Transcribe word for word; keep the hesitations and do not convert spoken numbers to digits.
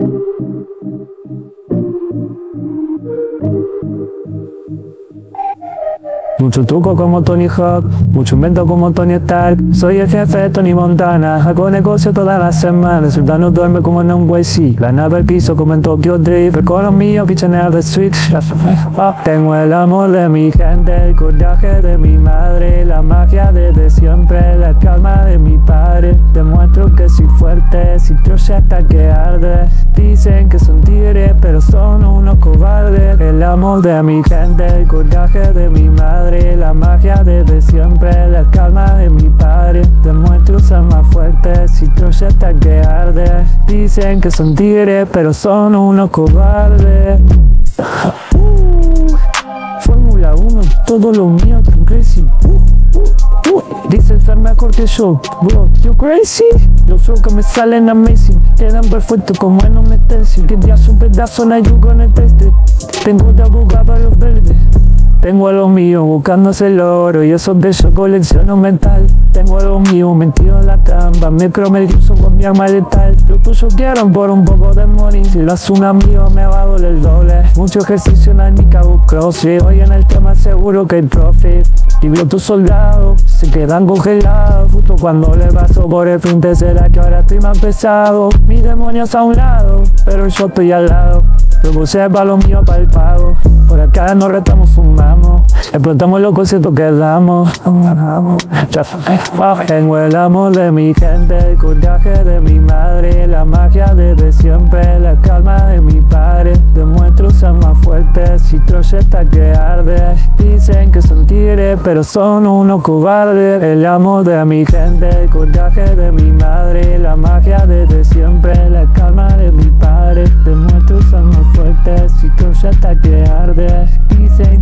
Mucho truco como Tony Hawk, mucho invento como Tony Stark. Soy el jefe de Tony Montana, hago negocio todas las semanas. El ciudadano duerme como en un Way C, la nave al piso como en Tokyo Drift. Con los míos pichanear de Switch. Tengo el amor de mi gente, el coraje de mi madre, la magia desde siempre, la calma de mi padre. Demuestro que soy fuerte, si hasta que arde. Dicen que son tigres, pero son unos cobardes. El amor de mi gente, el coraje de mi madre, la magia desde siempre, la calma de mi padre. Demuestro ser más fuerte, si hasta que arde. Dicen que son tigres, pero son unos cobardes. uh, Fórmula uno, todo lo mío tan crazy. uh, uh, uh. Dicen ser mejor que yo, bro, you crazy. Los flow que me salen amazing, quedan perfectos como en un stencil. Que ya un pedazo en ayuno con el teste. Tengo de abogado a los verdes. Tengo a los míos buscándose el oro y esos de yo colecciono mental. Tengo a los míos metidos en la trampa, micro me cruzo con mi arma letal. Los tuyos quieren por un poco de money, si lo hace un amigo me va a doler el doble. Mucho ejercicio en el Nicabu CrossFit, hoy en el tema seguro que hay profit. Libro tus soldados, se quedan congelados, justo cuando le paso por el frente. Será que ahora estoy más pesado, mis demonios a un lado, pero yo estoy al lado. Luego se va lo mío para el pago. Por acá nos retamos, fumamos, explotamos los conciertos que damos. Tengo el amor de mi gente, el coraje de mi madre, la magia desde siempre, la calma de mi padre. Demuestro ser más fuerte, si hasta que arde. Dicen que son tigres, pero son unos cobardes. El amor de mi gente, el coraje de mi madre, la magia desde siempre, la calma de mi padre. Demuestro ser más fuerte, si hasta que arde. Dicen